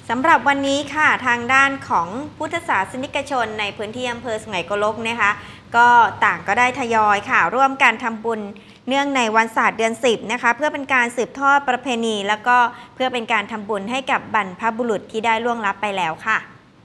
สำหรับวันนี้ค่ะทางด้านของพุทธศาสนิกชนในพื้นที่อำเภอสุไหงโกลกนะคะก็ต่างก็ได้ทยอยค่ะร่วมการทำบุญเนื่องในวันศาสตร์เดือน10นะคะเพื่อเป็นการสืบทอดประเพณีแล้วก็เพื่อเป็นการทำบุญให้กับบรรพบุรุษที่ได้ล่วงลับไปแล้วค่ะ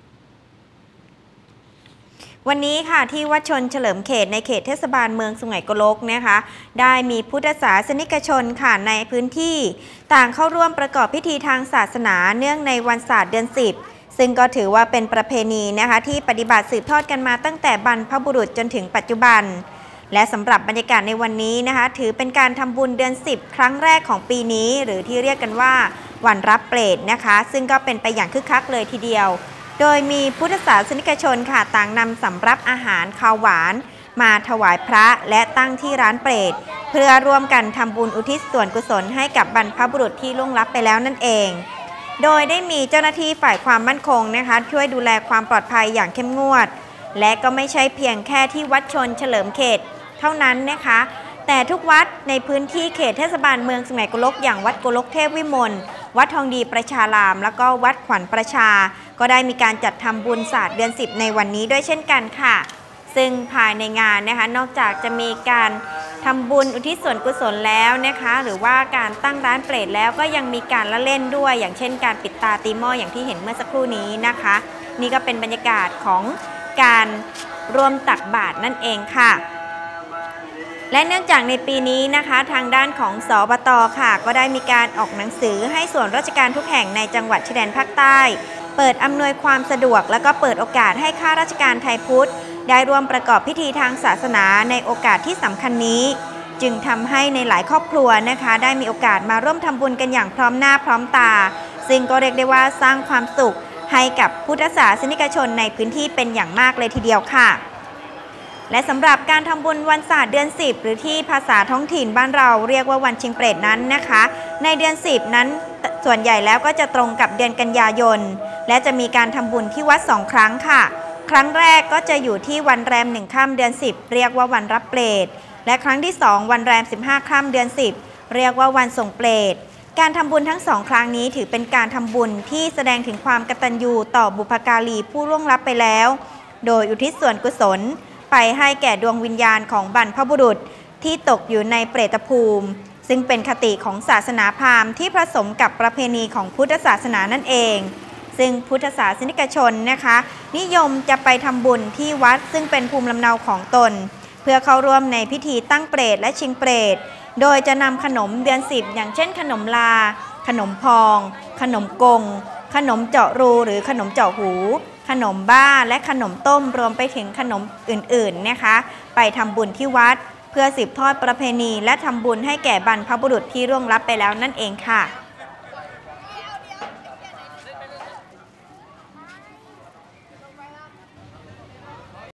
วันนี้ค่ะที่วัดชนเฉลิมเขตในเขตเทศบาลเมืองสุไหงโกลกนะคะได้มีพุทธศาสนิกชนค่ะในพื้นที่ต่างเข้าร่วมประกอบพิธีทางศาสนาเนื่องในวันศาสตร์เดือน10ซึ่งก็ถือว่าเป็นประเพณีนะคะที่ปฏิบัติสืบทอดกันมาตั้งแต่บรรพบุรุษจนถึงปัจจุบันและสำหรับบรรยากาศในวันนี้นะคะถือเป็นการทำบุญเดือน10ครั้งแรกของปีนี้หรือที่เรียกกันว่าวันรับเปรตนะคะซึ่งก็เป็นไปอย่างคึกคักเลยทีเดียวโดยมีพุทธศาสนิกชนค่ะต่างนำสำรับอาหารข้าวหวานมาถวายพระและตั้งที่ร้านเปรตเพื่อร่วมกันทำบุญอุทิศส่วนกุศลให้กับบรรพบุรุษที่ล่วงลับไปแล้วนั่นเองโดยได้มีเจ้าหน้าที่ฝ่ายความมั่นคงนะคะช่วยดูแลความปลอดภัยอย่างเข้มงวดและก็ไม่ใช่เพียงแค่ที่วัดชนเฉลิมเขตเท่านั้นนะคะแต่ทุกวัดในพื้นที่เขตเทศบาลเมืองสุไหงโกลกอย่างวัดโกลกเทพวิมลวัดทองดีประชารามแล้วก็วัดขวัญประชาก็ได้มีการจัดทำบุญศาสตร์เดือน10ในวันนี้ด้วยเช่นกันค่ะซึ่งภายในงานนะคะนอกจากจะมีการทำบุญอุทิศส่วนกุศลแล้วนะคะหรือว่าการตั้งร้านเปรตแล้วก็ยังมีการละเล่นด้วยอย่างเช่นการปิดตาตีหม้ออย่างที่เห็นเมื่อสักครู่นี้นะคะนี่ก็เป็นบรรยากาศของการร่วมตักบาตรนั่นเองค่ะและเนื่องจากในปีนี้นะคะทางด้านของสบต.ค่ะก็ได้มีการออกหนังสือให้ส่วนราชการทุกแห่งในจังหวัดชายแดนภาคใต้เปิดอำนวยความสะดวกและก็เปิดโอกาสให้ข้าราชการไทยพุทธได้ร่วมประกอบพิธีทางศาสนาในโอกาสที่สำคัญนี้จึงทำให้ในหลายครอบครัวนะคะได้มีโอกาสมาร่วมทำบุญกันอย่างพร้อมหน้าพร้อมตาซึ่งก็เรียกได้ว่าสร้างความสุขให้กับพุทธศาสนิกชนในพื้นที่เป็นอย่างมากเลยทีเดียวค่ะและสำหรับการทำบุญวันศาสตร์เดือน10หรือที่ภาษาท้องถิ่นบ้านเราเรียกว่าวันชิงเปรตนั้นนะคะในเดือน10นั้นส่วนใหญ่แล้วก็จะตรงกับเดือนกันยายนและจะมีการทำบุญที่วัด2ครั้งค่ะครั้งแรกก็จะอยู่ที่วันแรม1ค่ำเดือน10เรียกว่าวันรับเปรตและครั้งที่2วันแรม15ค่ำเดือน10เรียกว่าวันส่งเปรตการทำบุญทั้ง2ครั้งนี้ถือเป็นการทำบุญที่แสดงถึงความกตัญญูต่อบุพการีผู้ล่วงลับไปแล้วโดยอุทิศส่วนกุศลไปให้แก่ดวงวิญญาณของบรรพบุรุษที่ตกอยู่ในเปรตภูมิซึ่งเป็นคติของศาสนาพราหมณ์ที่ผสมกับประเพณีของพุทธศาสนานั่นเองซึ่งพุทธศาสนิกชนนะคะนิยมจะไปทำบุญที่วัดซึ่งเป็นภูมิลำเนาของตนเพื่อเข้าร่วมในพิธีตั้งเปรตและชิงเปรตโดยจะนำขนมเดือน10อย่างเช่นขนมลาขนมพองขนมกงขนมเจาะรูหรือขนมเจาะหูขนมบ้าและขนมต้มรวมไปถึงขนมอื่นๆนะคะไปทำบุญที่วัดเพื่อสืบทอดประเพณีและทำบุญให้แก่บรรพบุรุษที่ล่วงลับไปแล้วนั่นเองค่ะ